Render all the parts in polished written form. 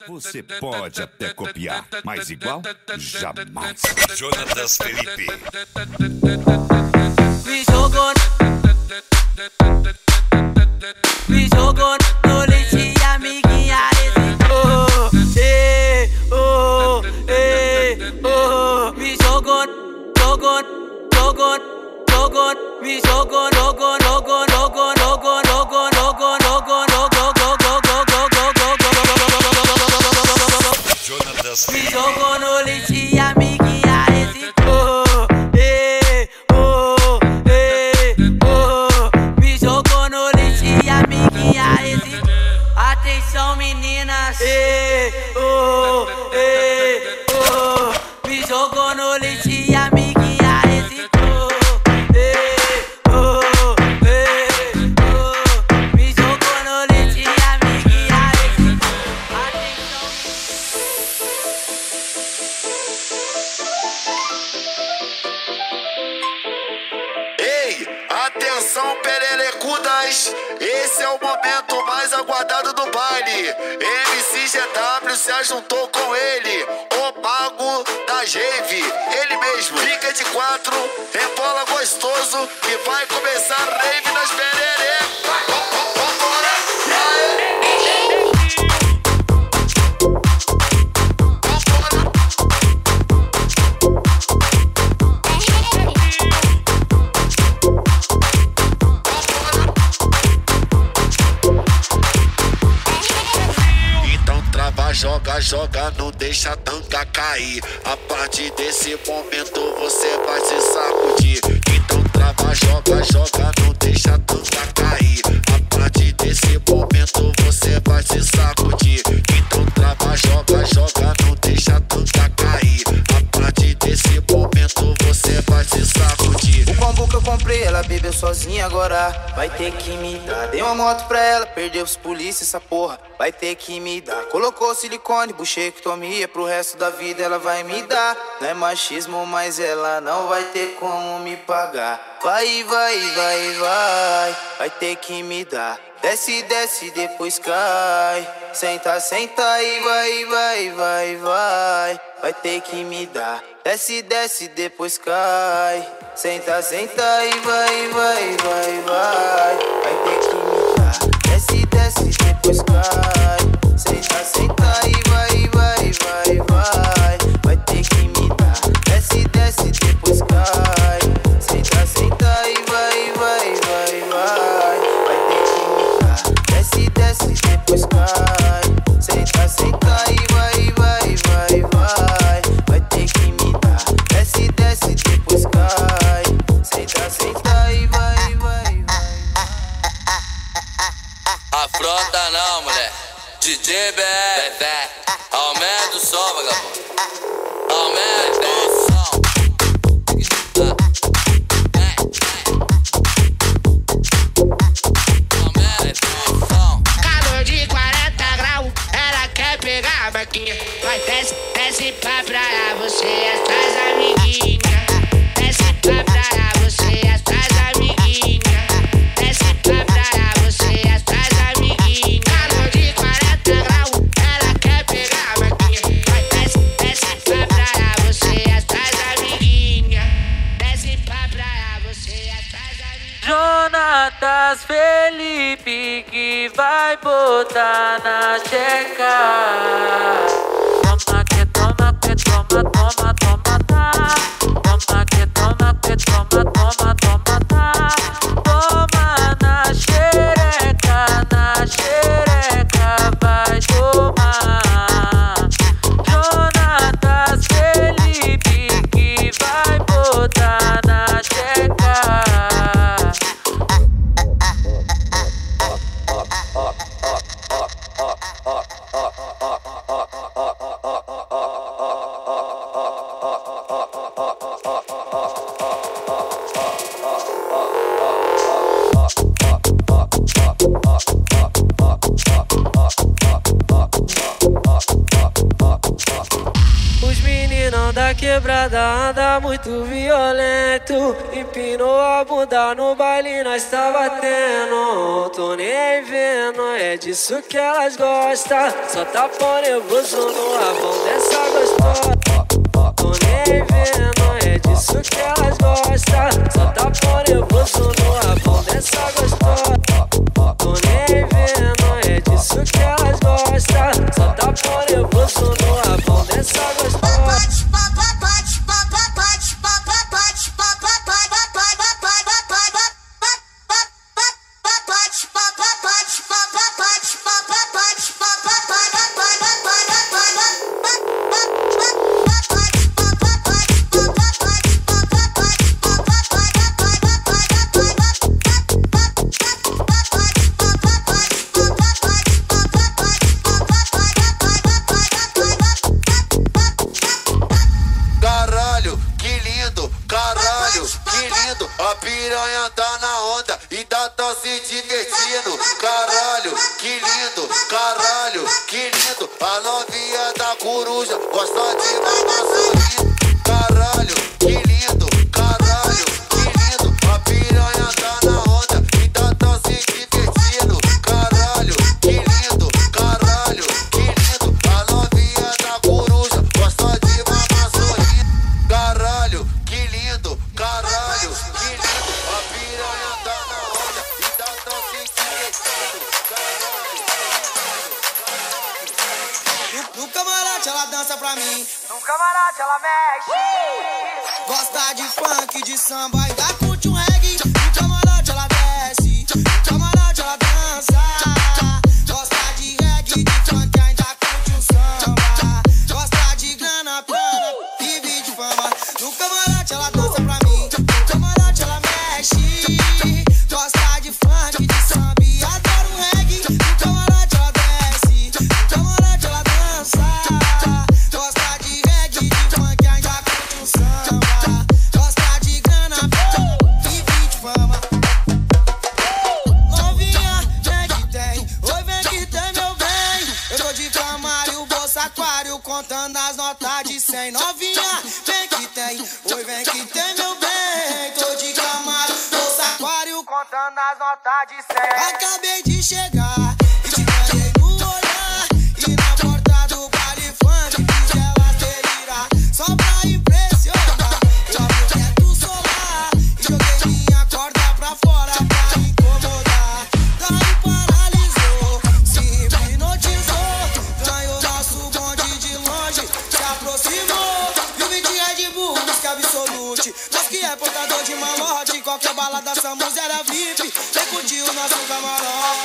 Você pode até copiar, mas igual, jamais. Jonatas Felipe. Me jogou no leite, amiguinha. Me jogou, me jogou, Jonatas me Felipe. jogou no leite, amiguinha. Me jogou no leite, amiguinha. Atenção, meninas. Me jogou no leite, amiguinha. Me jogou no leite, amiguinha. Atenção. Ei, atenção, perelecudas! Esse é o momento mais aguardado do baile. MCGW se ajuntou com ele, o mago da rave. Ele mesmo, fica de quatro, rebola gostoso e vai começar a rave das pererecas. Vambora! Joga, não deixa a tanga cair. A partir desse momento você vai se sacudir. Então trava, joga, não deixa a tanga cair. A partir desse momento você vai se sacudir. Então trava, joga, não deixa a tanga cair. A partir desse momento você vai se sacudir. O combo que eu comprei, ela bebeu sozinha agora. Vai ter que me dar. Dei uma moto pra ela, perdeu os polícia, essa porra. Vai ter que me dar. Colocou silicone, buchectomia. Pro resto da vida ela vai me dar. Não é machismo, mas ela não vai ter como me pagar. Vai. Vai ter que me dar. Desce, depois cai. Senta e vai. Vai ter que me dar. Desce, depois cai. Senta e vai. Vai ter que me dar. Desce, depois cai. Senta e vai. Vai ter que me dar. Desce, depois cai. Senta e vai. Vai ter que me dar. Desce, depois cai. Senta e vai. Vai ter que me dar. Desce, depois cai. Senta e vai. Afronta não, mulher. DJ Bé, aumenta o som, vagabundo. Aumenta o som. Aumenta o som. Calor de 40 graus, ela quer pegar a barquinha. Vai, desce pra praia, você e as tuas amiguinhas. Desce pra praia, você e as tuas amiguinhas. Desce pra praia, você e as tuas amiguinhas. Calor de 40 graus, ela quer pegar a barquinha. Vai, desce pra praia, você e as tuas amiguinhas. Desce pra praia, você e as tuas amiguinhas. Jonatas Felipe que vai botar na checa. Toma que toma, tá. Toma que toma, tá. Toma na xereca, vai tomar. Jonatas Felipe que vai botar na checa. da quebrada anda muito violento. Empinou a bunda no baile, nós tá batendo. Tô nem vendo, é disso que elas gostam. Só tá pão nervoso no avão dessa gostosa. Tô nem vendo, é disso que elas gostam. Só tá pão nervoso no avão dessa gostosa. Tô nem vendo, é disso que elas gostam. Só tá pão nervoso no avão dessa gostosa. A piranha tá na onda e tá se divertindo. Caralho, que lindo, caralho, que lindo. A novinha da coruja gosta de mamar sorrindo. Caralho, que lindo, caralho, que lindo. A piranha tá na onda e tá se divertindo. Caralho, que lindo, caralho, que lindo. A novinha da coruja gosta de mamar sorrindo. Caralho, que lindo, caralho, que lindo. A piranha tá na onda e tá se divertindo. No camarote ela dança pra mim, No camarote ela mexe. gosta de funk, de samba, ainda curte um reggae. No camarote ela desce, no camarote ela dança. Gosta de reggae, de funk, ainda curte um samba. Gosta de grana, vive de fama. No camarote ela dança pra mim, no camarote ela mexe. Gosta de funk, de samba, e adora um reggae. No camarote ela desce, no camarote ela dança. Gosta de reggae, de funk, ainda curte um samba. Gosta de grana, vive de fama. Novinha, vem que tem, oi vem que tem meu bem. Eu tô de Camário, bolsa aquário, contando as notas de 100. Novinha, vem que tem, oi vem que tem meu bem. Tô de Camário, bolsa aquário, Contando as notas de 100. acabei de chegar e te ganhei no olhar. E na porta do baile funk fiz elas delirar. Só pra impressionar, eu abri o teto solar e joguei minha corda pra fora pra incomodar. Daí paralisou, se hipnotizou. Ganhou nosso bonde de longe, se aproximou. E o vídeo é de burro, música absolute. Nós que é portador de malote, qualquer balada Samus era VIP. Vem curtir o nosso camarote.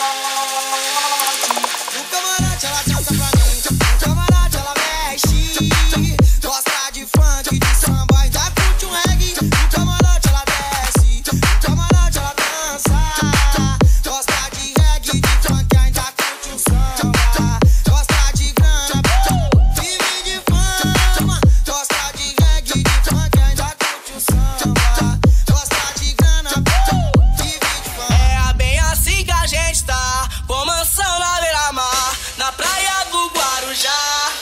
No camarote ela dança pra mim, no camarote ela mexe. Gosta de funk, de samba, ainda curte um reggae. No camarote ela desce, no camarote ela dança. Gosta de reggae, de funk, ainda curte um samba. Gosta de grana, vive de fama. Gosta de reggae, de funk, ainda curte um samba. Gosta de grana, vive de fama. É bem assim que a gente tá, com mansão na beira-mar, na praia do Guarujá.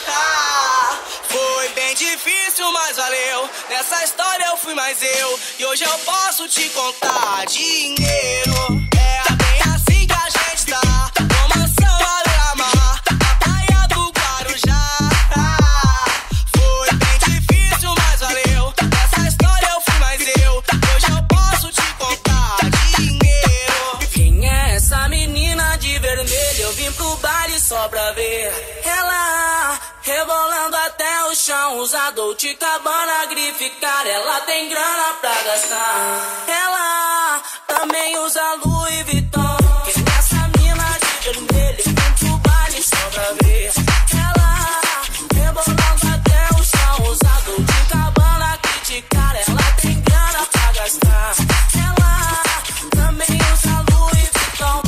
Foi bem difícil, mas valeu. Nessa história eu fui mais eu, e hoje eu posso te contar dinheiro. É bem assim que a gente tá, com mansão na beira-mar, na praia do Guarujá. Foi bem difícil, mas valeu. Nessa história eu fui mais eu, hoje eu posso te contar dinheiro. Quem é essa menina de vermelho? Eu vim pro baile só pra ver ela rebolando até o chão. Usa Dolce Gabbana, grife cara, ela tem grana pra gastar. Ela também usa Louis Vuitton. Quem é essa mina de vermelho? Eu vim pro baile só pra ver ela rebolando até o chão. Usa Dolce Gabbana, criticar, ela tem grana pra gastar. Ela também usa Louis Vuitton.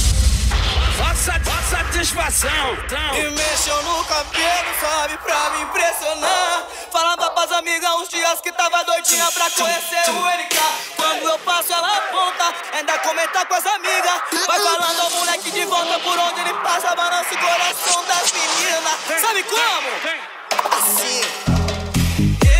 Só satisfação, então. E mexeu no cabelo, sabe, pra me impressionar. Falava pras amigas uns dias que tava doidinha pra conhecer o NK. Quando eu passo ela aponta, ainda comenta com as amigas. Vai falando ao moleque de volta, por onde ele passa, balança o coração das meninas. Sabe como? Assim.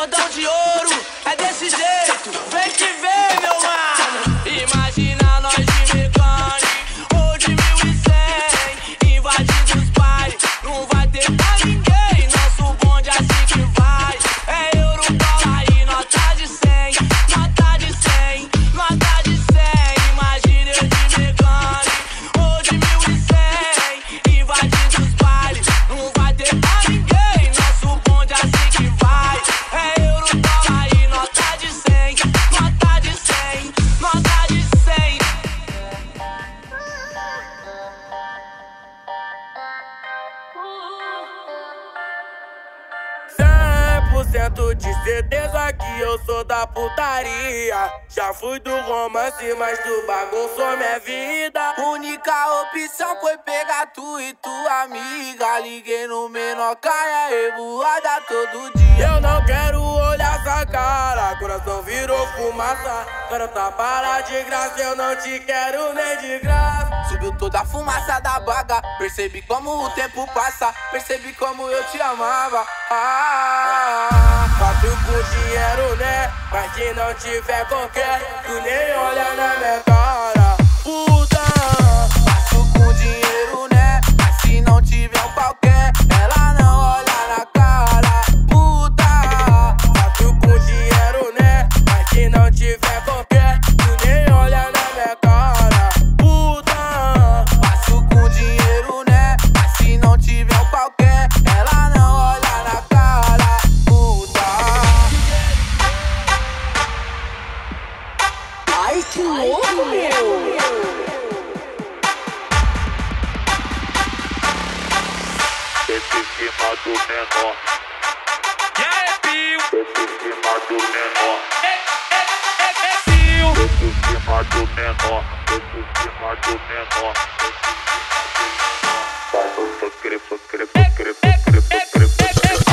cordão de ouro. É desse jeito, vem que vem, meu mano. Imagina nós de Mecânico ou de 1100 invadindo os bailes, não vai ter pra ninguém. Nosso bonde é assim que vai. É euro, dólar e nota de 100. Nota de 100, nota de 100. Imagina eu de Mecânico ou de 1100 invadindo os bailes, não vai ter pra ninguém. Nosso bonde é assim que vai. É euro, dólar e nota de 100. Nota de 100, nota de 100. 100% de certeza que eu sou da putaria. Já fui do romance, mas tu bagunçou minha vida. Única opção foi pegar tu e tua amiga. Liguei no menor, caia revoada todo dia. Eu não quero olhar essa cara, coração virou fumaça. Quero tapar de graça, eu não te quero nem de graça. Subiu toda a fumaça da baga. Percebi como o tempo passa. Percebi como eu te amava. Faço com dinheiro, né? Mas se não tiver qualquer, tu nem olha na minha cara. Puta, faço com dinheiro, né? Mas se não tiver um qualquer, ela não olha na cara. puta. Faço com dinheiro, né? Mas se não tiver qualquer, tu nem olha na minha cara. Puta, Faço com dinheiro, né? Mas se não tiver um qualquer, ela não olha na cara. Puta. Ai, que louco, meu! Desce em cima do menor. Desce em cima do menor. Desce em cima do menor. Desce em cima do menor. Vai no fucre, fucre, fucre, fucre, fucre, fucre.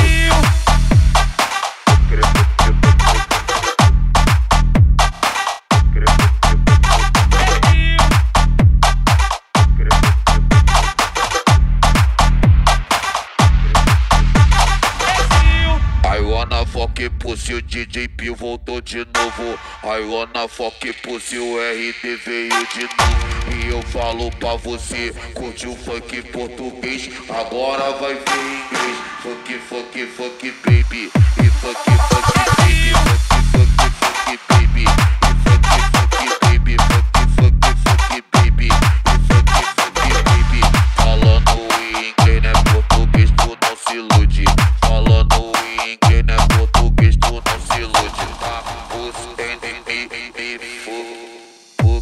I wanna fuck pussy, o DJ Pio voltou de novo. I wanna fuck pussy, o RD veio de novo. E eu falo pra você, curte o funk português, agora vai ver inglês. Funk, funk, funk, baby. E funk, funk, baby. Funk, funk, funk, baby. E funk, funk, baby. Funk, funk, funk, baby. E funk, funk, baby. Falando em inglês, né? Português, tu não se ilude. Falando em inglês, né? Português, tu não se ilude. Tá? Os NB, fuck,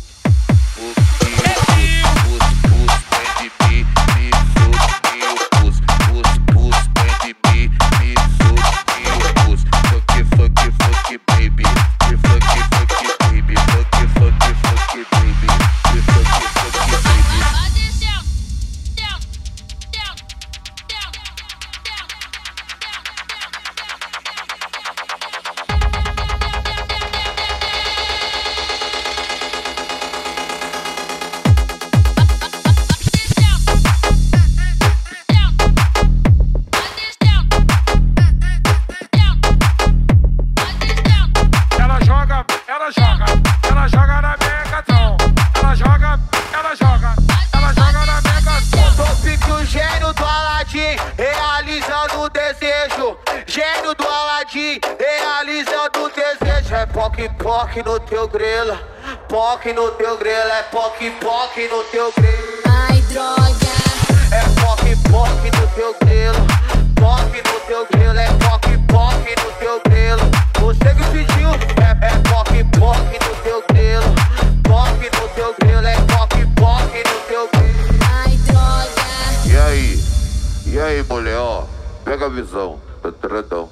realizando o desejo. Gênio do Aladim, realizando o desejo. É poc, poc no teu grelo. Poc no teu grelo, é poc, poc no teu grelo. Ai, droga. É poc, poc no teu grelo. Poc no teu grelo, é poc, poc no teu grelo. Você que pediu, é poc, poc no teu grelo. Poc no teu grelo, é poc, poc no teu grelo. Ai, droga. E aí, mulher, ó, pega a visão. Tradão.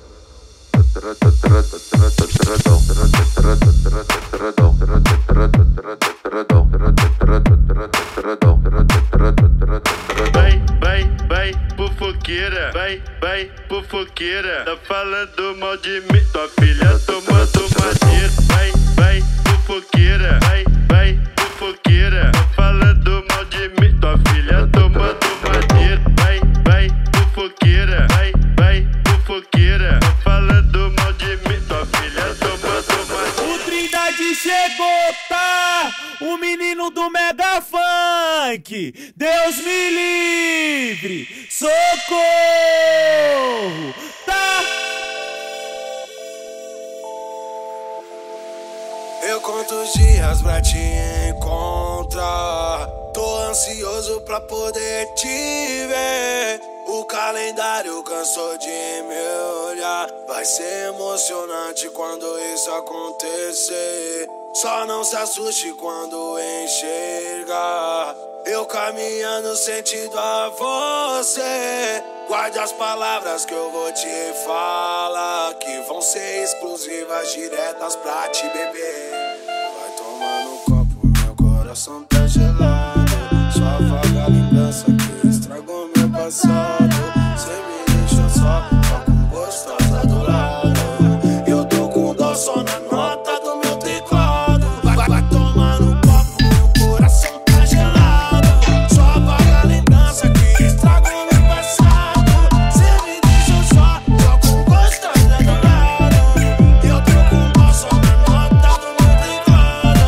Vai, fofoqueira, vai, fofoqueira. Tá falando mal de mim, tua filha tomando madeira. Vai, fofoqueira, vai, fofoqueira. Tá falando mal de mim, tua filha tomando madeira. Vai, fofoqueira, vai, fofoqueira. Tá falando mal de mim. chegou, tá? O menino do Mega Funk. Deus me livre, socorro, tá? Eu conto os dias pra te encontrar. Tô ansioso pra poder te ver. O calendário cansou de me olhar. Vai ser emocionante quando isso acontecer. Só não se assuste quando enxergar eu caminhando sentido a você. Guarde as palavras que eu vou te falar, que vão ser exclusivas, diretas pra te beber. Vai tomar no copo, meu coração tá gelado. Sua vaga lembrança que estragou meu passado. Cê me deixa só com gostosa do lado. Eu tô com dó só na nota do meu teclado. Vai tomar no copo, meu coração tá gelado. Sua vaga lembrança que estragou meu passado. Cê me deixa só com gostosa do lado. Eu tô com dó só na nota do meu teclado.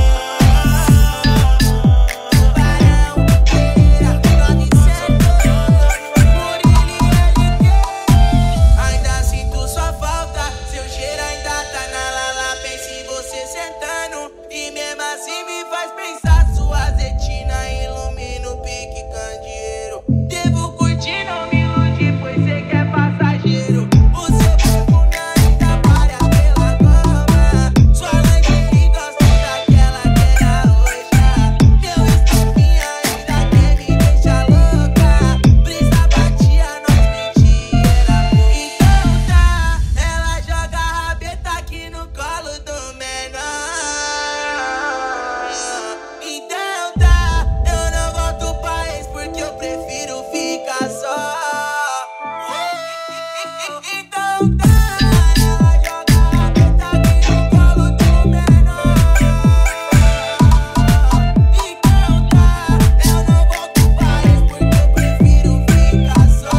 Ainda sinto sua falta, seu cheiro ainda tá na lala. Penso em você sentando e mesmo assim me faz pensar. Sua retina ilumina o pique candeeiro. Devo curtir, não me iludir, pois sei que é passageiro. O seu perfume ainda para pela cama. Sua lingerie gosta daquela que era roxa. Meu estopinho ainda quer me deixar louca. Brisa batia, nós mentira. Então tá, ela joga a rabeta aqui no colo do menor. Então tá, eu não volto pra ex porque eu prefiro ficar só. Então tá, ela joga a rabeta aqui no colo do menor. Então tá, eu não volto pra ex porque eu prefiro ficar só.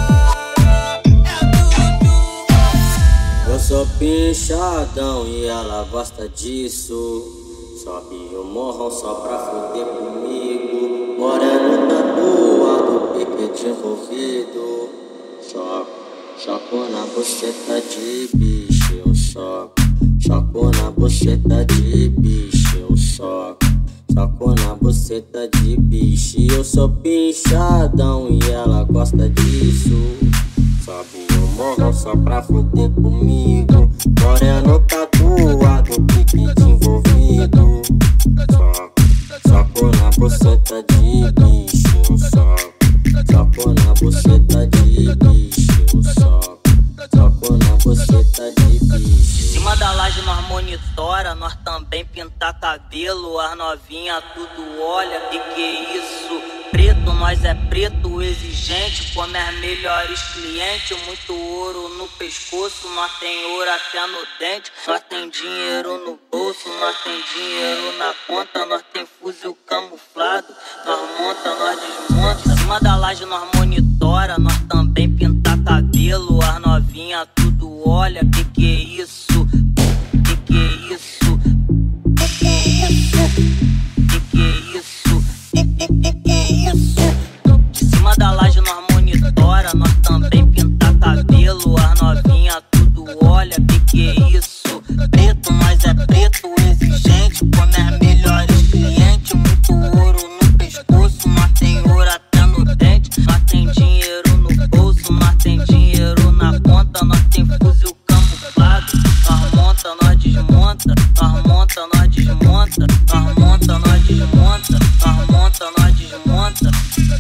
Eu sou pinchadão e ela gosta disso. Sobe o morrão só pra foder comigo. Moreno tatuado, piquete envolvido. Choco na buceta de bicho, eu soco. Choco na buceta de bicho, eu soco. Soco na buceta de bicho. Eu sou pinchadão e ela gosta disso. Sobe o morrão só pra foder comigo. Moreno tatuado, piquete envolvido. Soco na buceta de bicho, soco na buceta de bicho, soco na buceta de bicho. Em cima da laje nós monitora, nós também pintar cabelo. As novinha tudo olha, que é isso? Preto, nós é preto, exigente, come as melhores clientes. Muito ouro no pescoço, nós tem ouro até no dente. Nós tem dinheiro no bolso, nós tem dinheiro na conta. Nós tem fuzil camuflado, nós monta, nós desmonta. Em cima da laje nós monitora, nós também pintar cabelo. As novinha tudo olha, que é isso? Que é isso? Que é isso? Que é isso? Que é isso? De cima da laje nós monitora, nós também pintar cabelo. As novinha tudo olha, que é isso? Preto, nós é preto, exigente, come as melhores clientes. Muito ouro no pescoço, nós tem ouro até no dente. Nós tem dinheiro no bolso, nós tem dinheiro na conta. Nós tem fuzil camuflado, nós monta, nós desmonta. Nós monta, nós desmonta. Nós monta, nós desmonta. Nós monta, nós desmonta.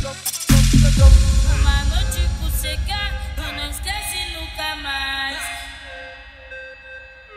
Uma noite com cegar, tu não esquece nunca mais.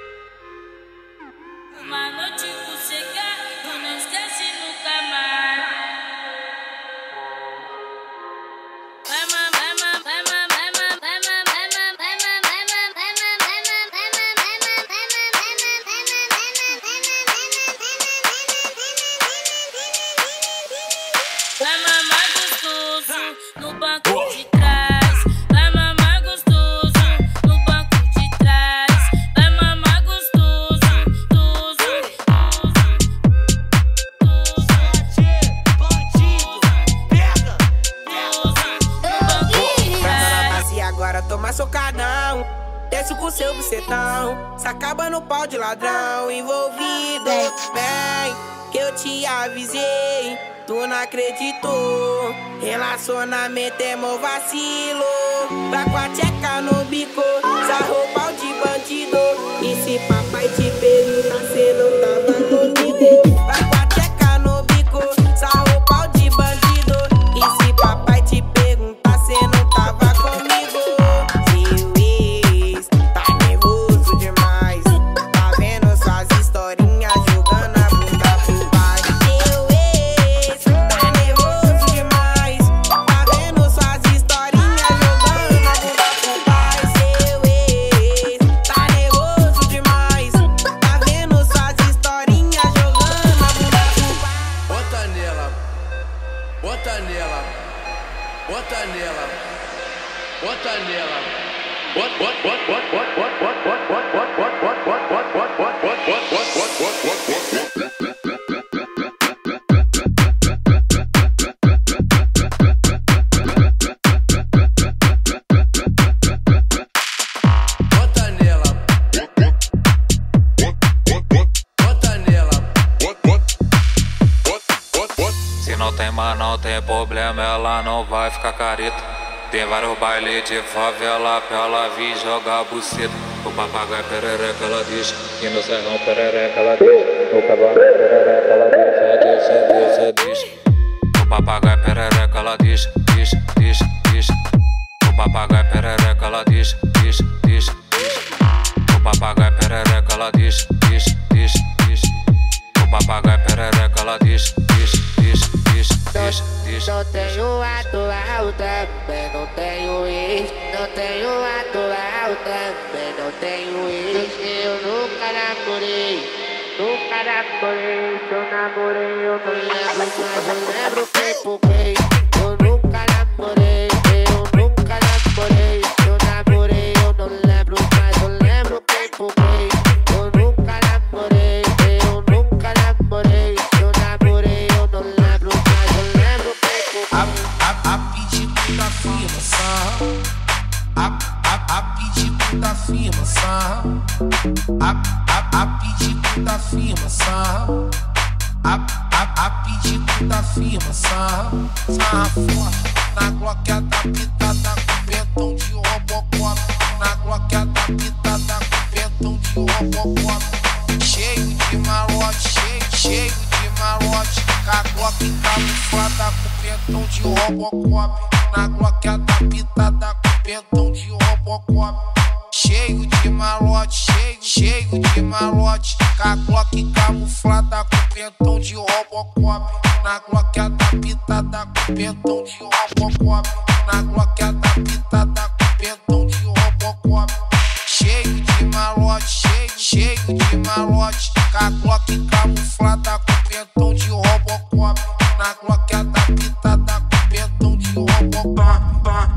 cafetão, se acaba no pau de ladrão envolvido. Bem, que eu te avisei, tu não acreditou. Relacionamento é mó vacilo. Vai com a tcheca no bico, sarrou pau de bandido. E se papai te perguntar, cê não tava comigo. Vai com a tcheca no bico, sarrou pau de bandido. E se papai te perguntar, cê não tava comigo. Seu ex tá nervoso demais, tá vendo suas historinhas jogando a bunda pro pai. Seu ex tá nervoso demais, tá vendo suas historinhas jogando a bunda pro pai. Seu ex tá nervoso demais, tá vendo suas historinhas jogando a bunda pro pai. Bota nela, bota nela, bota nela, bota nela. Se não tem, mas não tem problema, ela não vai ficar careta. Tem vários bailes de favela pra ela vir jogar buceta. O papagaio perereca ela diz, e no serrão perereca ela diz. O cavalo perereca ela diz. O papagaio perereca ela diz. O papagaio perereca ela diz. O papagaio perereca ela diz. O papagaio perereca ela diz. Não tenho atual também, não tenho ex. Não tenho atual também, não tenho ex. Eu nunca namorei. Se eu namorei, eu não lembro, mas eu lembro quem pouquei. Eu nunca namorei. Se eu namorei, eu não lembro, mas eu lembro quem pouquei. Eu nunca namorei. Se eu namorei, eu não lembro, mas eu lembro quem pouquei. A pedido da afirmação, a pedido da afirmação, a pedido da afirmação, a pedido da afirmação. Sarra forte na gloqueta pitada com pentão de Robocop, na gloqueta pitada com pentão de Robocop. Cheio de malote, cheio de malote, com a glock camuflada com pentão de Robocop, na gloqueta pitada com pentão de Robocop. Cheio de malote, cheio de malote, com a glock camuflada com pentão de Robocop, na gloqueta pitada com pentão de Robocop, na gloqueta pitada com pentão de Robocop. Cheio de malote, cheio de malote, com a glock camuflada com pentão de Robocop, na gloqueta pitada com pentão de Robocop.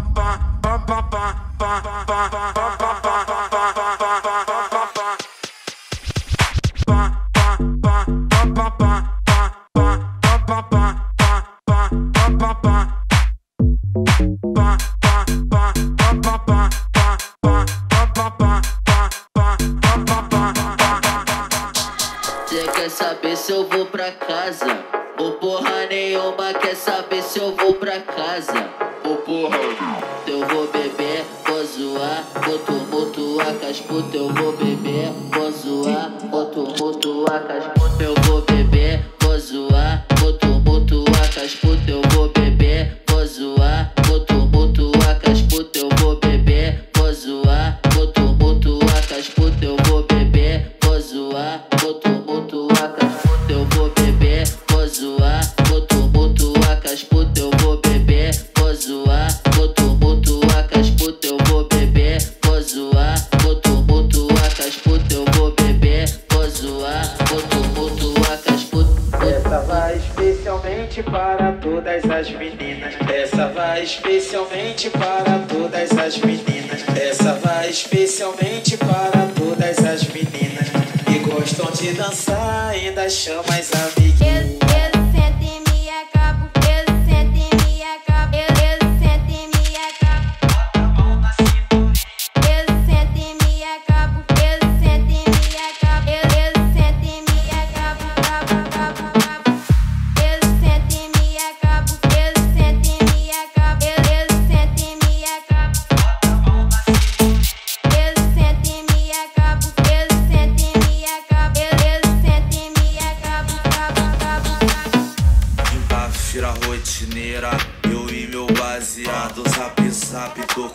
Cê quer saber se eu vou pra casa? Ou porra nenhuma quer saber se eu vou pra casa? Ou porra se eu vou beber, vou zoar, vou tumultuar com as putas. Eu vou beber, vou zoar, vou tumultuar com as putas. Eu vou beber, vou zoar, vou tumultuar com as putas. Eu vou beber, vou zoar, vou tumultuar com as putas. Eu vou beber, vou zoar, vou tumultuar com as putas. Eu vou beber, vou zoar, vou tumultuar com as putas. Eu vou beber, vou zoar, vou tumultuar com as putas. Eu vou beber, vou zoar, vou tumultuar com as putas. Eu vou beber, vou zoar, vou tumultuar com as putas. Eu vou beber, vou zoar, vou tumultuar com as putas. Essa vai especialmente para todas as meninas. Essa vai especialmente para todas as meninas. Essa vai especialmente para todas as meninas que gostam de dançar, ainda chama as amiguinhas. Eu sento e me acabo, eu sento e me acabo, eu sento e me acabo. Bota a mão na cinturinha. Eu sento e me acabo,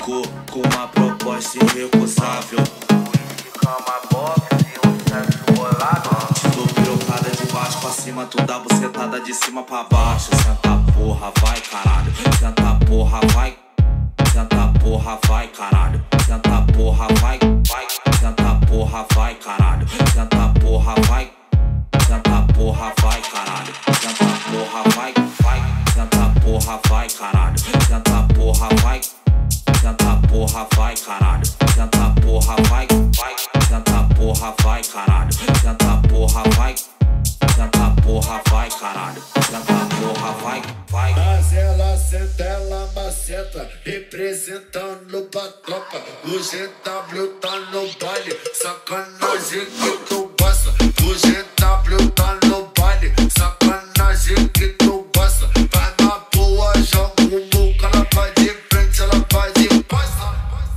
chegou com uma proposta irrecusável. Cama box e um sexo bolado. Te dou pirocada de baixo pra cima, tu dá bucetada de cima pra baixo. Senta porra, vai caralho. Senta porra, vai. Senta porra, vai caralho. Senta porra, vai, vai. Senta porra, vai caralho. Senta porra, vai. Senta porra, vai caralho. Senta porra, vai, vai. Senta porra, vai caralho. Senta porra, vai. Senta porra, vai caralho. Senta porra, vai, vai. Senta porra, vai caralho. Senta porra, vai. Senta porra, vai caralho. Senta porra, vai, vai. Mas ela senta, ela maceta, representando pra tropa. O GW tá no baile, sacanagem que tu gosta. O GW tá no baile, sacanagem que tu gosta. Vai na boa, joga o muca, ela vai de frente, ela vai de costa.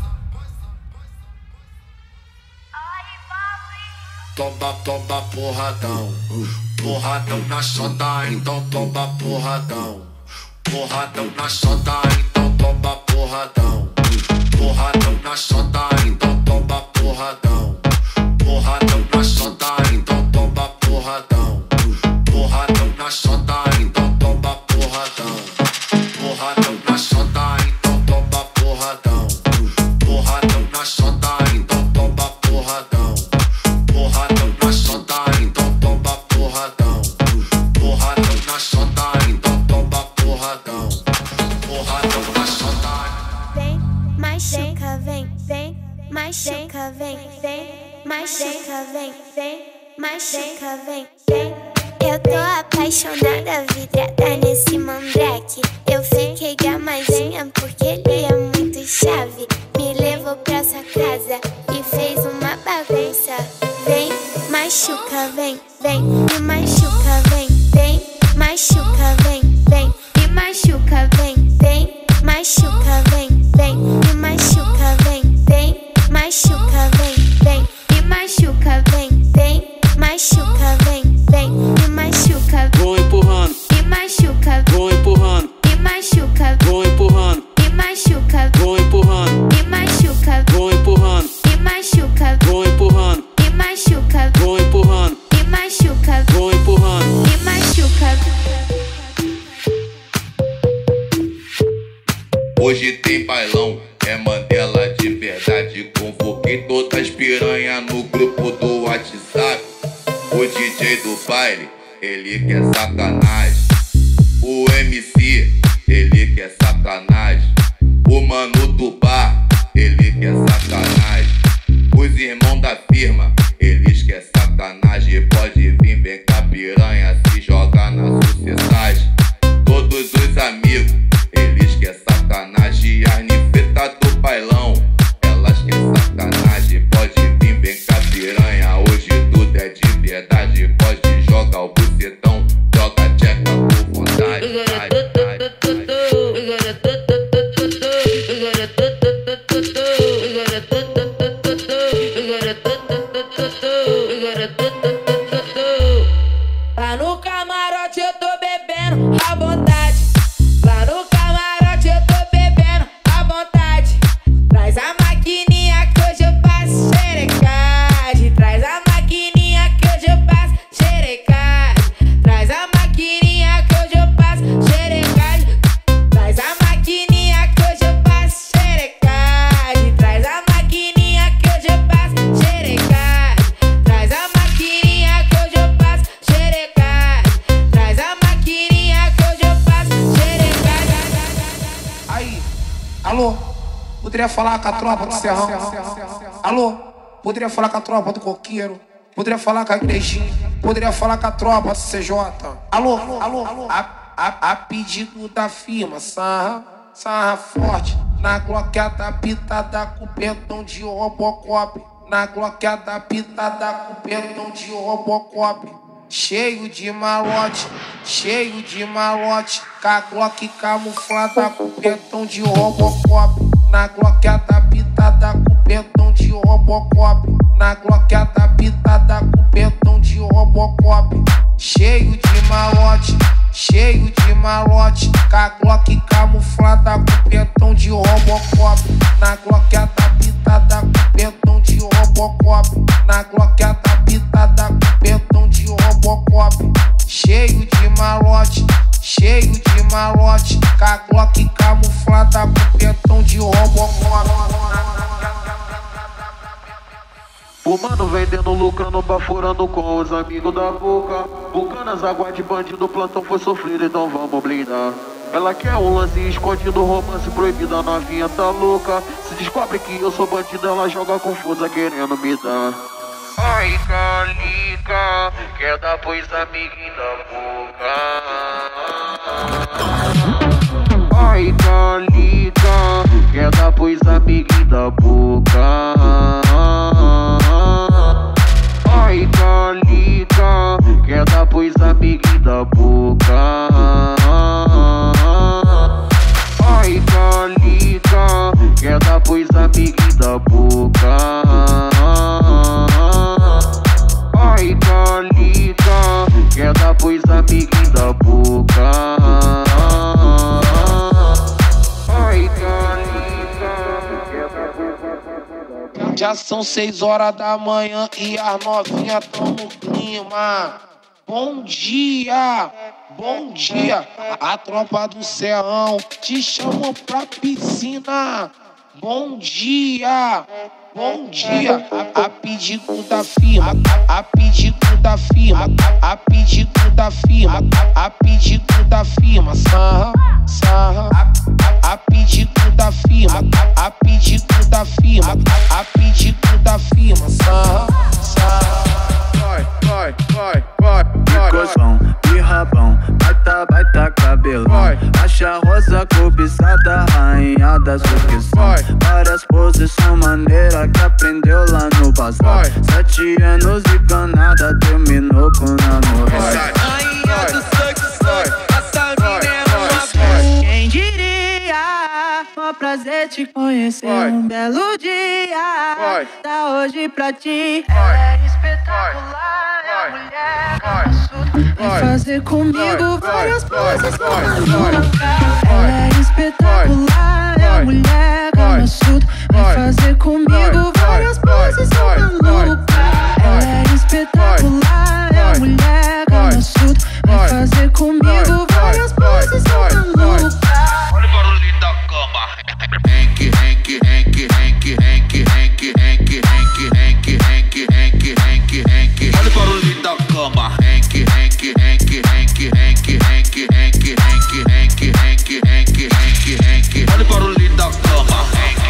Toma, toma porradão, porradão na xota, então toma porradão. Porradão na xota, então toma porradão. Porradão na xota, então toma porradão. Porradão na xota, então toma porradão. Porradão na xota, então toma porradão. Porradão na xota, então toma porradão. Porradão na xota, então toma porradão. Porradão na xota, então toma porradão. Porradão na xota, então toma porradão. Porradão na xota. Vem, machuca, vem, vem, machuca, vem, vem, machuca, vem, vem, machuca, vem, vem. Eu tô apaixonada, vidrada nesse mandreque. Eu fiquei gamadinha porque ele é muito chave. Me levou pra sua casa e fez uma bagunça. Vem, machuca, vem, vem, me machuca, vem, vem, machuca, vem, vem, me machuca, vem, vem, machuca, vem, vem, me machuca, vem, vem, machuca, vem, vem, me machuca, vem, vem, machuca, vem, vem, me machuca. Vou empurrando, me machuca, vou empurrando, me machuca, vou empurrando, me machuca, vou empurrando, me machuca, vou empurrando, me machuca, vou empurrando, me machuca, vou empurrando, me machuca, vou empurrando. me machuca. Hoje tem bailão, é Mandela de verdade. Convoquei todas as piranha no grupo do WhatsApp. O DJ do baile, ele quer sacanagem. O MC, ele quer sacanagem. O mano do bar, ele quer sacanagem. Os irmãos da firma, eles quer sacanagem. Pode vir, vem cá piranha, se joga na sociedade. Todos os amigos, eles quer sacanagem. As ninfetas do bailão, elas quer sacanagem. Pode vir, vem cá piranha, hoje tudo é de verdade. Pode jogar o bucetão, joga tcheca com vontade. Lá no camarote eu tô bebendo à vontade. Lá no camarote eu tô bebendo à vontade. Traz a maquininha que hoje eu passo xerecagem. Traz a maquininha que hoje eu passo xerecagem. Traz a maquininha que hoje eu passo xerecagem. Traz a maquininha que hoje eu passo xerecagem. Traz a maquininha que hoje eu passo xerecagem. Traz a maquininha que hoje eu passo xerecagem. Traz a maquininha que hoje eu passo xerecagem. Aí, alô, poderia falar com a tropa do Serrão? Alô, poderia falar com a tropa do Coqueiro? Poderia falar com a Igrejinha? Poderia falar com a tropa do CJ? Alô, alô, alô. A pedido da firma, sarra forte. Na gloqueada pitada com pentão de Robocop. Na gloqueada pitada com pentão de Robocop. Cheio de malote, com a Glock camuflada com pentão de Robocop. Na gloqueada pitada com pentão de Robocop. Na gloqueada pitada com pentão de Robocop. Cheio de malote, malote, com a Glock camuflada com pentão de Robocop. Na Glock adaptada com pentão de Robocop. Na Glock adaptada com pentão de Robocop. Cheio de malote, com a Glock camuflada com pentão de Robocop. O mano vendendo, lucrando, baforando com os amigos da boca. Bucanas, água de bandido, plantão foi sofrido, então vamos blindar. Ela quer um lance escondido, romance proibido, a novinha tá louca. Se descobre que eu sou bandido, ela joga confusa querendo me dar. Ai, Calica, quer dar pros amiguinhos da boca. Ai, Calica, quer dar pros amiguinhos da boca. Ai, Calica, quer dar pros amiguinhos da boca. Ai, Calica, quer dar pros amiguinhos da boca. Ai, Calica, quer dar pros amiguinhos da boca. Ai, Calica, quer dar pros... Já são 6 horas da manhã e as novinhas tão no clima. Bom dia, bom dia. A tropa do Serrão te chamou pra piscina. Bom dia, bom dia. A pedido da firma, a pedido da firma, a pedido da firma, a pedido da firma. Sarra, sarra. A pedido da firma, a pedido da firma, a pedido da firma. Sarra, sarra. Vai, Bicosão e rabão, baita cabelão. Acha rosa cobiçada, rainha da sucessão. Várias posições maneiras que aprendeu lá no bazar. 7 anos e canada, terminou com namorado. Rainha do sucessão, essa mina é uma. Quem diria? Mó prazer te conhecer. Um belo dia, tá hoje pra ti. Ela é espetacular, é a mulher cabeçuda. Vai fazer comigo várias poses maluca. Ela é espetacular, é a mulher cabeçuda. Vai fazer comigo várias poses maluca. Ela é espetacular, é a mulher cabeçuda. Vai fazer comigo várias poses maluca. Olha o barulhinho da cama. Henk, Henk, Henk, Henk, Henk, Henk, Henk, Henk, Henk, Henk, Henk, Henk. Olha o barulhinho da cama. Henk, Henk, Henk, Henk, Henk, Henk, Henk, Henk, Henk, Henk, Henk, Henk, Henk. Olha o barulhinho da cama.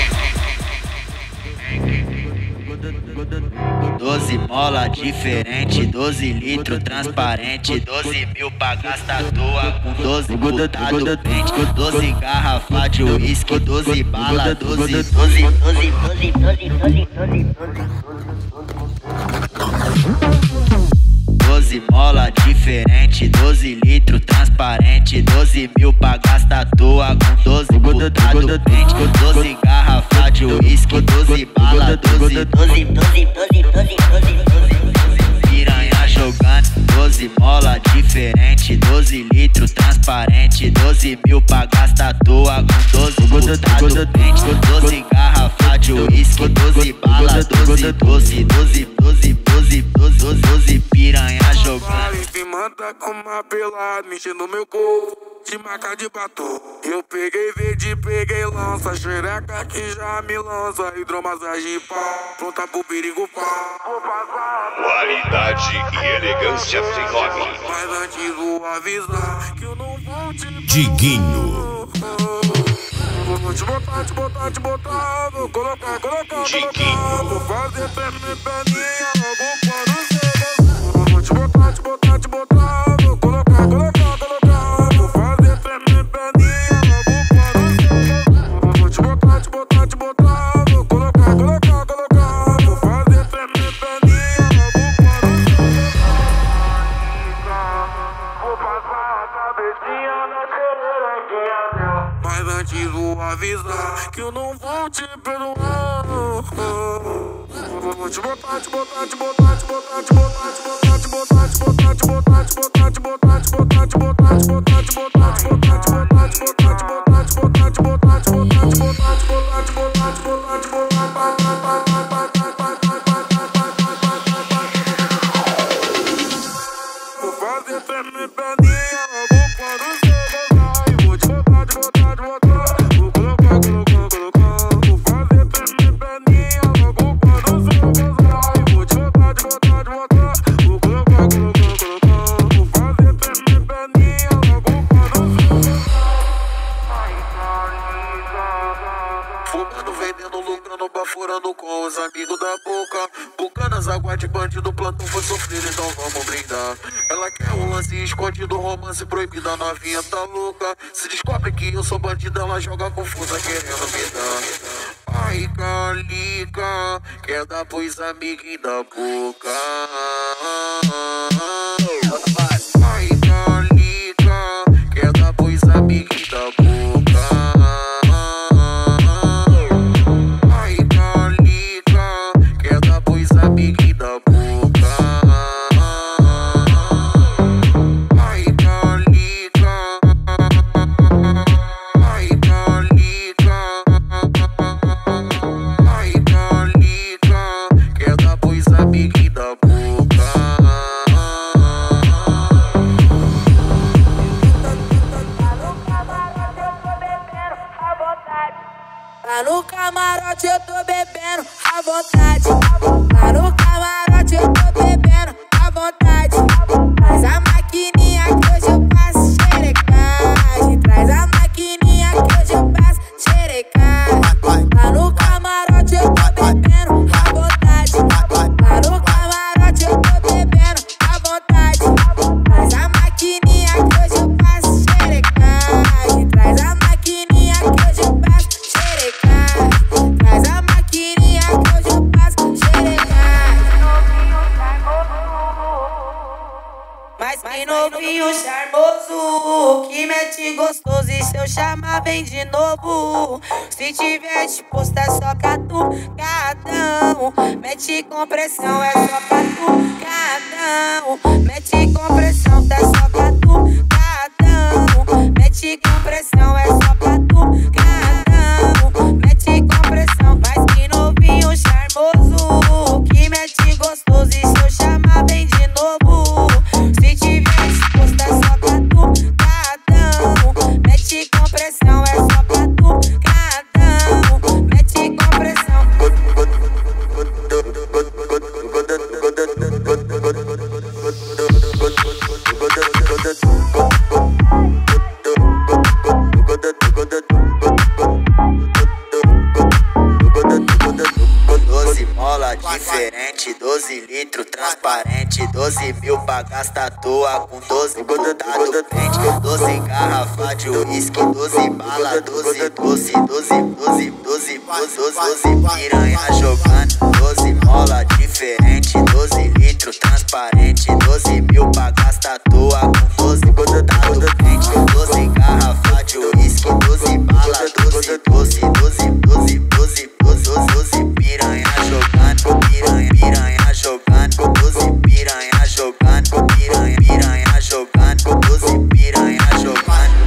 12 mola diferente, 12 litros transparente, 12 mil pra gastar à toa, com 12 botado pente, 12 garrafa de uísque, 12 bala, 12 mola diferente, 12 litros transparente, 12 mil pra gastar à toa, com 12 botado pente, 12 garrafa de uísque, 12 bala, 12 piranha jogando, 12 mola diferente, 12 litros transparente, 12 mil pra gastar à toa, com 12 botado pente, 12 garrafa de uísque, 12 bala, 12 piranha jogando. Me manda com uma pelada, mexendo no meu corpo, de marca de batom. Eu peguei verde, peguei lança, xereca que já me lança, hidromassagem pá, pronta pro perigo pá. Qualidade e elegância sem nome. Mas antes vou avisar que eu não vou te Diguinho. Vou te botar, vou colocar. Vou fazer perninha logo quando você. Vou te botar, vou colocar. Vou fazer perninha logo quando você. Vou te botar, vou colocar. Vou fazer perninha logo quando você. Vou passar a cabecinha na xerequinha. Mas antes vou avisar que eu não vou te perdoar. Vou Fumando, vendendo, lucrando, baforando com os amigos da boca. Bucanas, água de bandido, plantão foi sofrido, então vamos brindar. Ela quer um lance escondido, romance proibido, a novinha tá louca. Se descobre que eu sou bandido, ela joga confusa querendo me dar. Ai, Calica, quer dar pros amiguinhos da boca. Ai, Calica, quer dar pros amiguinhos da boca. Lá no camarote eu tô bebendo à vontade. Lá no camarote eu tô bebendo à vontade. Traz a maquininha que hoje eu passo xerecagem. Traz a maquininha que hoje eu passo xerecagem. Lá no camarote eu tô bebendo à vontade. Lá no camarote eu tô bebendo à vontade. Traz a maquininha que hoje eu passo xerecagem. Traz a maquininha que hoje eu passo xerecagem. Traz a maquininha que hoje eu passo xerecagem. Mas bem novinho, charmoso, que mete gostoso e se eu chamar vem de novo. Se tiver disposto é só catucadão. Mete com pressão é só catucadão. Mete com pressão tá só catucadão. Mete com pressão é só catucadão. Mete com pressão, mas que novinho, charmoso, que mete gostoso e se eu chamar vem de novo. Se tiver disposto é só catucadão. Mete com pressão é só catucadão. Mete com pressão. Diferente, 12 litros, transparente, 12 mil pra gastar à toa, com 12 botado pente, 12 garrafa de uísque, 12 bala, 12 piranha jogando, 12 mola diferente, 12 litros, transparente, 12 mil pra gastar à toa, com 12 botado pente, 12 garrafa de uísque, 12 bala, 12 piranha jogando, piranha jogando, 12 piranha jogando, piranha jogando, 12 piranha jogando.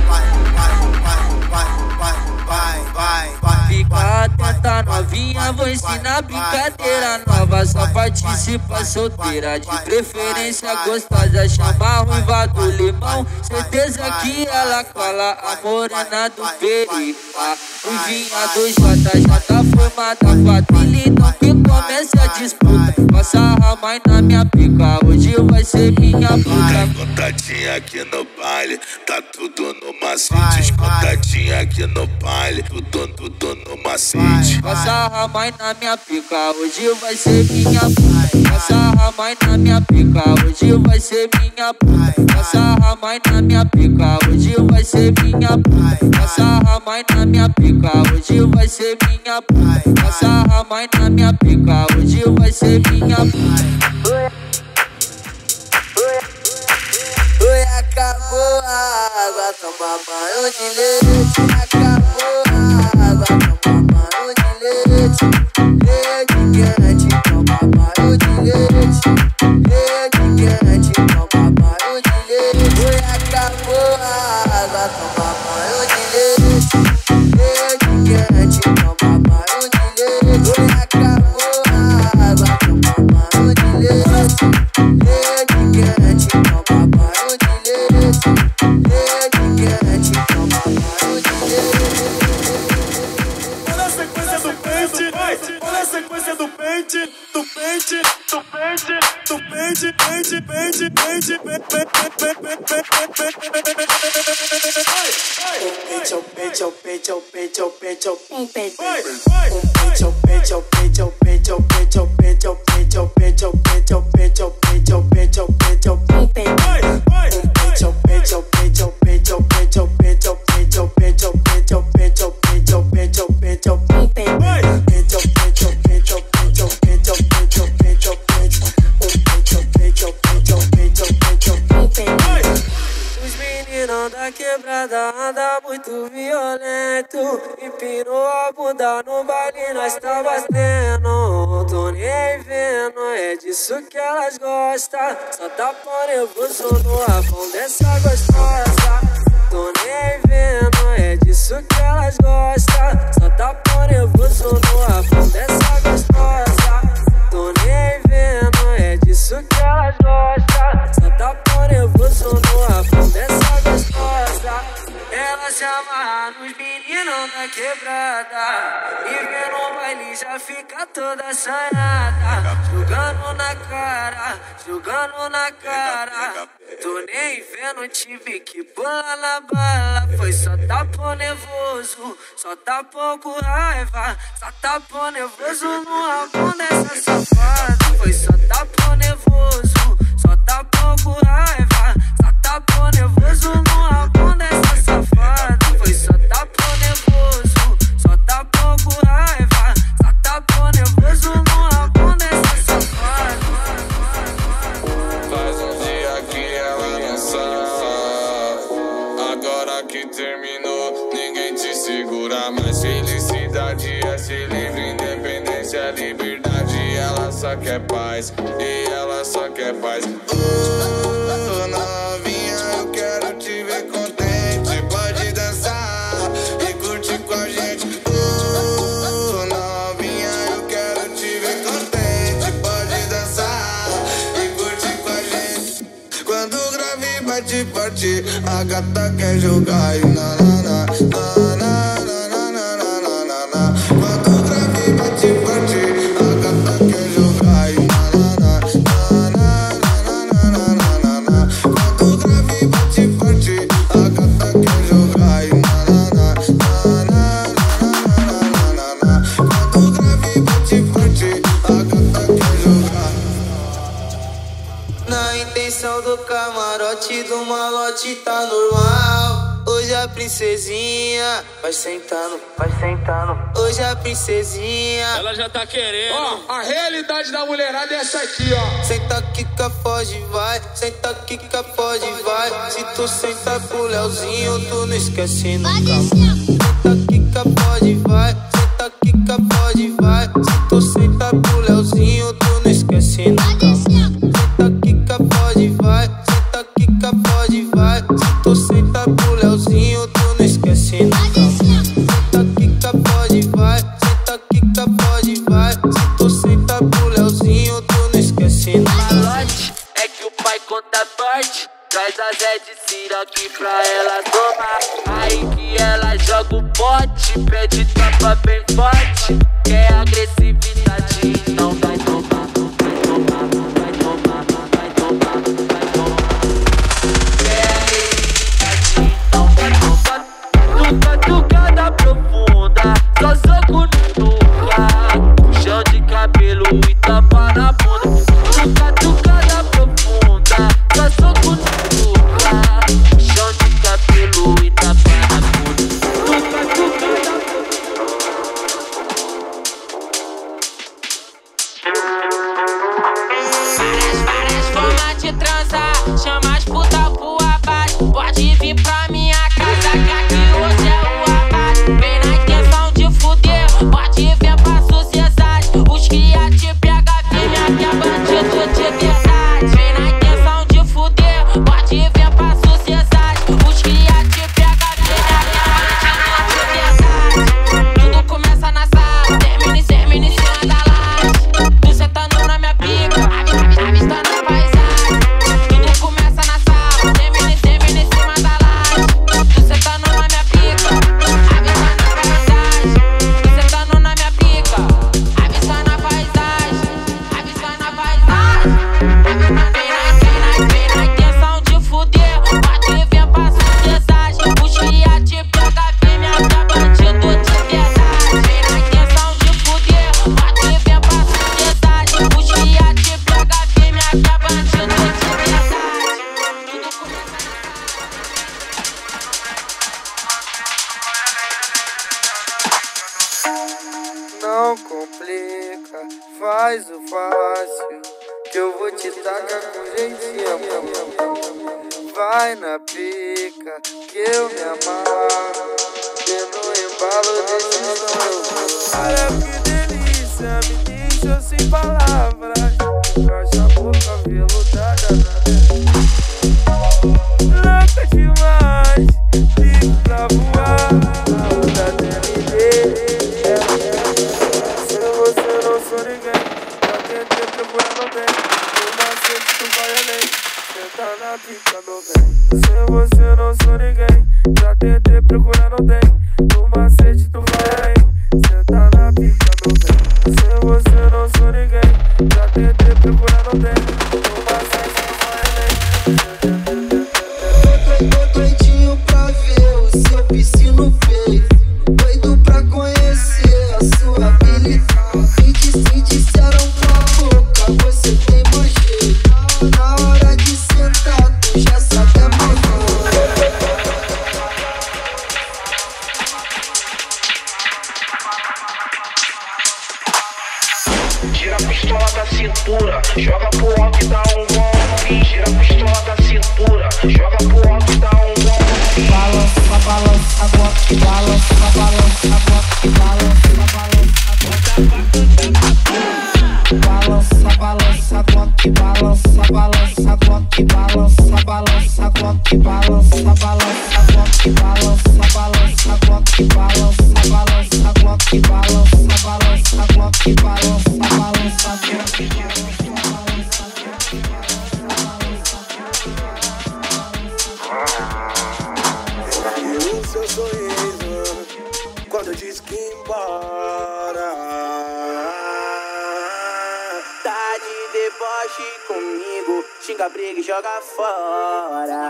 Fica atenta novinha, vou ensinar brincadeira nova. Só participa solteira, de preferência gostosa. Chama a ruiva do limão, certeza que ela cola a morena do perifa. Ruivinha do Jota já tá formada quadrilha, então que comece a disputa. Passa a mãe na minha pica, hoje vai ser minha puta. Contadinha aqui no baile, tá tudo no macete. Contadinha aqui no baile, tudo no macete. Passa a mãe na minha pica, hoje vai ser minha puta. Passa a mãe na minha pica, hoje vai ser minha puta. Passa a mãe na minha pica, hoje vai ser minha puta. Passa a mãe na minha pica, hoje vai ser minha puta. Passa a mãe na minha pica, hoje vai ser minha puta. Oi, acabou a água, toma banho de leite. Acabou a água, toma banho de leite. Leite quente, toma banho. Os meninão da quebrada anda muito violento. Empinou a bunda no baile, nós tá batendo. Tô nem vendo, é disso que elas gostam. Só tá pão nervoso no rabão dessa gostosa. Tô nem vendo, é disso que elas gostam. Só tá pão nervoso no rabão dessa gostosa. Tô nem vendo, é disso que elas gostam. Só tá pão nervoso no rabão dessa gostosa. Ela se amarra nos meninos da quebrada e vê no baile já fica toda assanhada. Jogando na cara, jogando na cara. Tô nem vendo, tive que pular na bala. Foi só tapão nervoso, só tapão com raiva. Só tapão nervoso no rabão dessa safada. Foi só tapão nervoso, só tapão com raiva. Só tapão nervoso no rabão dessa safada. Foi só tapão nervoso, só tapão com raiva. Só tapão nervoso no rabão dessa safada. Faz um dia que ela não sabe. Agora que terminou, ninguém te segura mais. Felicidade é ser livre, independência é liberdade. Ela só quer paz, e ela só quer paz. Novinha, eu quero te ver contente. Pode dançar e curtir com a gente. Novinha, eu quero te ver contente. Pode dançar e curtir com a gente. Quando o grave bate forte, a gata quer jogar e na na na na na na na na na na. Quando o grave bate forte, a gata quer jogar e na na na na na na na na. Quando o grave bate forte, a gata quer jogar e na na na na na na na. Quando o grave bate forte, a gata quer jogar. Na intenção do camarote do malote tá normal. Hoje a princesinha vai sentando, vai sentando. Hoje a princesinha, ela já tá querendo. Ó, a realidade da mulherada é essa aqui, ó. Senta, quica, pode, vai. Senta, quica, pode, vai. Se tu senta pro Leozinho, tu não esquece nunca. Senta, quica, pode, vai. Senta, quica, pode, vai. Se tu senta pro Leozinho, tu não esquece nunca. Senta, quica, pode, vai. Senta, quica, pode, vai. Se tu senta pro Leozinho, tu não esquece nunca. Senta, quica, pode, vai. Senta, quica, pode, vai. Se tu senta pro Leozinho, tu não esquece nunca. Malote é que o pai conta forte. Traz a Zé de Cira aqui pra ela tomar. Aí que ela joga o pote, pede tapa bem forte. Quer agressividade, então vai tomar. Vai tomar, vai tomar, vai tomar, vai tomar. Quer agressividade, então vai tomar. Nunca tocada profunda, só soco no nuca. Puxão de cabelo e tapa na bunda. Nunca tocada profunda, só soco no nuca. Puxão de cabelo e tapa na bunda. Nunca tocada Várias formas de transar, chama as puta pro abate. Pode vir pra minha casa que aqui hoje é o abate. Vem na intenção de fuder, pode vir pra sociedade. Os cria te pega firme, aqui é bandido de verdade. Vem na intenção de fuder, pode vir pra sociedade. Os cria te pega firme, aqui é bandido de verdade. Tudo começa na sala, termina em cima da laje. Tu sentando na minha pica, avistando a paisagem. Tudo começa Vem na intenção de fuder, pode vir passando mensagem. Os cria te pega firme, até bandido de verdade. Vem na intenção de fuder, pode vir passando mensagem. Os cria te pega firme, até bandido de verdade. Não complica, faz o fácil, que eu vou te tacar com jeitinho. Vai na pica, que eu me amarro, que no embalo desse som. Olha que delícia, me deixa sem palavras, fecha a boca veludada na louca demais, fico pra voar, a onda DMD. Você não sou ninguém, já tentei procurar, não tem. No macete tu vai além, senta na pica, meu bem. Se você não sou ninguém, já tentei procurar, não tem. No macete tu vai além, senta na pica, meu bem. Se você não sou ninguém, já tentei procurar, não tem. No macete tu vai além. Tô doidinho pra ver o seu piscino no peito, doido pra conhecer a sua habilidade. Me disseram pra boca, você tem mais jeito. Na hora de sentar, tu já sabe a Tira a pistola da cintura, joga pro alto e dá um golpe. Tira a pistola da cintura, joga pro alto e dá um golpe. balança, balança, bloque, balança, balança, bloque, balança, balança, balança, bloque, balança, balança, bloque, balança, balança, bloque, balança, balança, bloque, balança, balança, bloque, balança, balança, bloque, balança, balança, bloque, balança, balança, E o seu sorriso quando eu disse que ia embora. Tá de deboche comigo, xinga, briga e joga fora.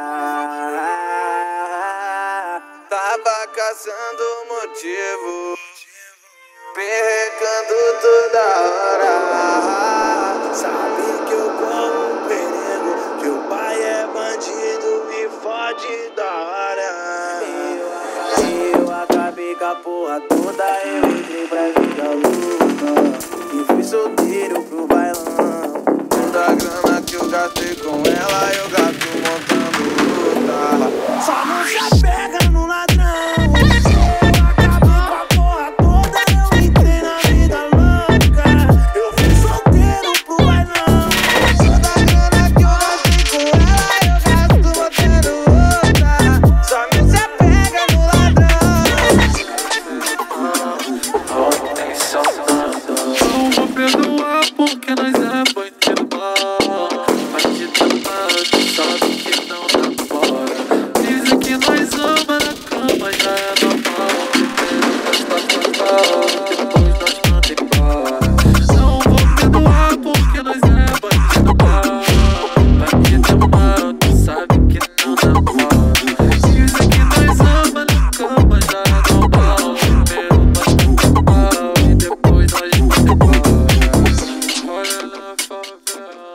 Tava caçando motivo, perrecando toda hora. Sabe que eu corro perigo, que o pai é bandido e fode da hora. Eu acabei com a porra toda, eu entrei pra vida louca e fui solteiro pro bailão. Toda a grana que eu gastei com ela, eu gasto montando outra. Só não se apega no ladrão. Eu acabei com a porra toda, eu entrei na vida louca. Eu fui solteiro pro bailão. Toda a grana que eu gastei com ela, eu gasto montando outra. Só não se apega no Não vou perdoar porque nós é bandido bom. Mas de tanto sabe que não dá fora. Dizem que nós ama na cama, já é normal. Depois nós manda embora. Não vou perdoar porque nós é bandido bom. Bandido bom, tu sabe que não dá fora. Dizem que nós ama na cama, já é normal. Primeiro nós manda mal e depois nós manda embora. Olha na favela.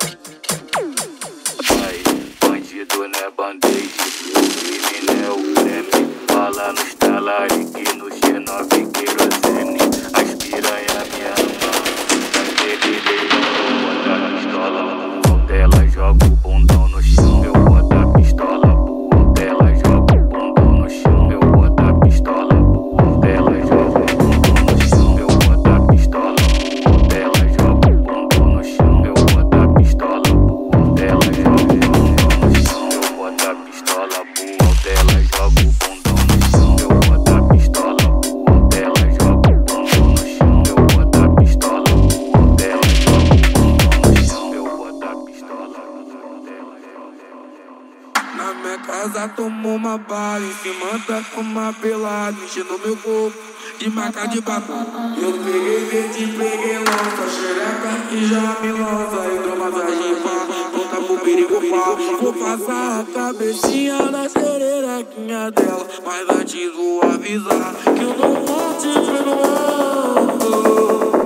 Bandido não é band-aid, o crime não é o creme. Bala nos talari e no G9 querosene. As piranha me amam, naquele leilão eu boto a pistola pro alto, ela joga o bundão no chão. Eu boto a pistola pro alto, ela joga o bundão no chão. Eu boto a pistola pro alto, ela joga o bundão no chão. Eu boto a pistola pro alto, ela joga o bundão no chão. Eu boto a pistola pro alto, ela joga o bundão no chão. Eu boto a pistola pro alto, ela joga o bundão no chão. Eu boto a pistola pro alto, ela joga o bundão no chão. Eu boto a pistola pro alto, ela joga o bundão no chão. Eu boto a pistola pro alto, ela joga. Na minha casa tomou uma bala, em cima tá com uma pelada, enchendo meu corpo de marca de batom. Eu peguei verde, peguei lança, xereca e já me lança. passagem pá, volta pro perigo pá. Vou passar a cabecinha na sererequinha dela, mas antes vou avisar que eu não vou te perdoando.